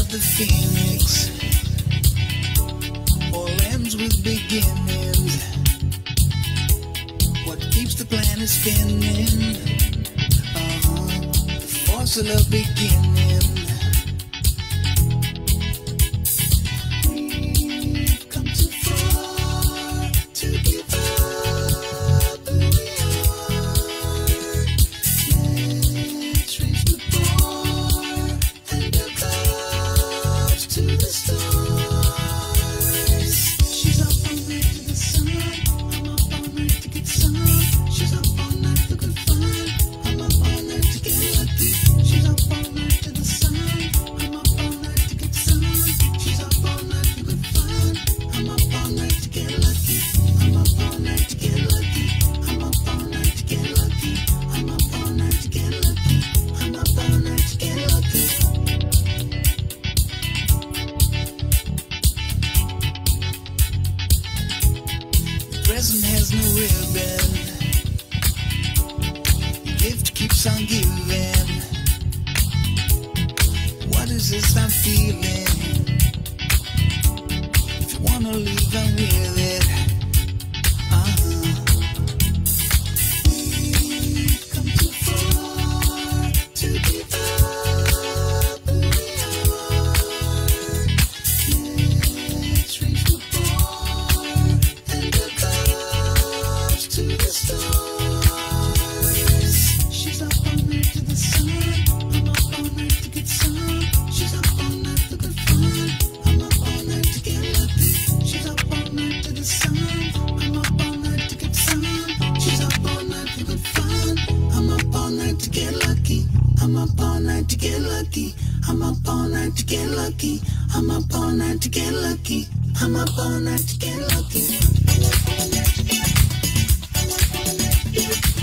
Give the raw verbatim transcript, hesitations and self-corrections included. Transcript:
about the phoenix. All ends with beginnings. What keeps the planet spinning? Uh-huh. The force of love beginning. We've come too far to give up who we are. Let's raise the bar and the clouds to the stars. She's up all night to the sun. I'm up all night to get some. She's up all night for good fun. I'm up all night to get lucky. She's up all night to the sun. I'm up all night to get some. She's up all night for good fun. I'm up all night to get lucky. I'm up all night to get lucky. I'm up all night to get lucky. I'm up all night to get lucky. I'm up all night to get lucky. The present has no ribbon. The gift keeps on giving. What is this I'm feeling? If you wanna leave, I'm with it. Uh-huh. We've come too far to give up who we are. Let's raise the bar and the clouds to the stars. She's up all night to the sun. I'm up all night to get some. She's up all night for good fun. I'm up all night to get lucky. She's up all night to the sun. I'm up all night to get some. She's up all night for good fun. I'm up all night to get lucky. I'm up all night to get lucky. I'm up all night to get lucky. I'm up all night to get lucky. I'm up all night to get lucky. I'm up all night to get lucky. I'm up all night to get lucky.